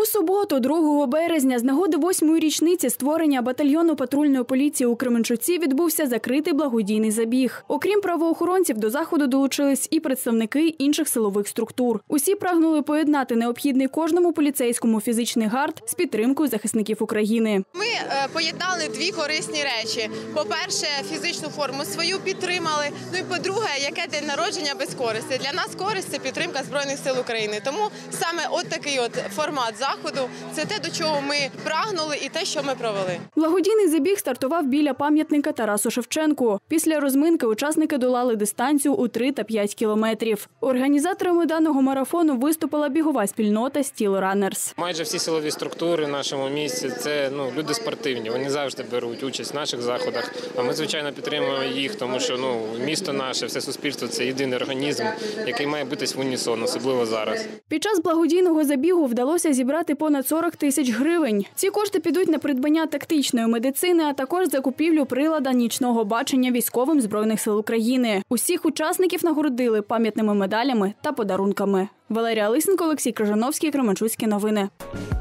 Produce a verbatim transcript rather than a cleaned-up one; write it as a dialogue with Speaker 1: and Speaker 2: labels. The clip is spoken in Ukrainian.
Speaker 1: суботу, другого березня, з нагоди восьмої річниці створення батальйону патрульної поліції у Кременчуці відбувся закритий благодійний забіг. Окрім правоохоронців, до заходу долучились і представники інших силових структур. Усі прагнули поєднати необхідний кожному поліцейському фізичний гард з підтримкою захисників України.
Speaker 2: Ми поєднали дві корисні речі. По-перше, фізичну форму свою підтримали. Ну і по-друге, яке день народження без користі. Для нас користь – це підтримка Збройних сил України. Тому саме от такий от формат заходу – це те, до чого ми прагнули і те, що ми провели.
Speaker 1: Благодійний забіг стартував біля пам'ятника Тарасу Шевченку. Після розминки учасники долали дистанцію у три та п'ять кілометрів. Організаторами даного марафону виступила бігова спільнота «Стіл Раннерс».
Speaker 3: Майже всі силові структури в нашому місті – це ну, люди спортивні. Вони завжди беруть участь в наших заходах. А ми, звичайно, підтримуємо їх, тому що ну, місто наше, все суспільство – це єдиний організм, який має битись в унісон, особливо зараз.
Speaker 1: Під час благодійного забігу вдалося зібрати понад сорок тисяч гривень. Ці кошти підуть на придбання тактичної медицини, а також закупівлю прилада нічного бачення військовим Збройних сил України. Усіх учасників нагородили пам'ятними медалями та подарунками. Валерія Лисенко, Олексій Крижановський, Кременчуцькі новини.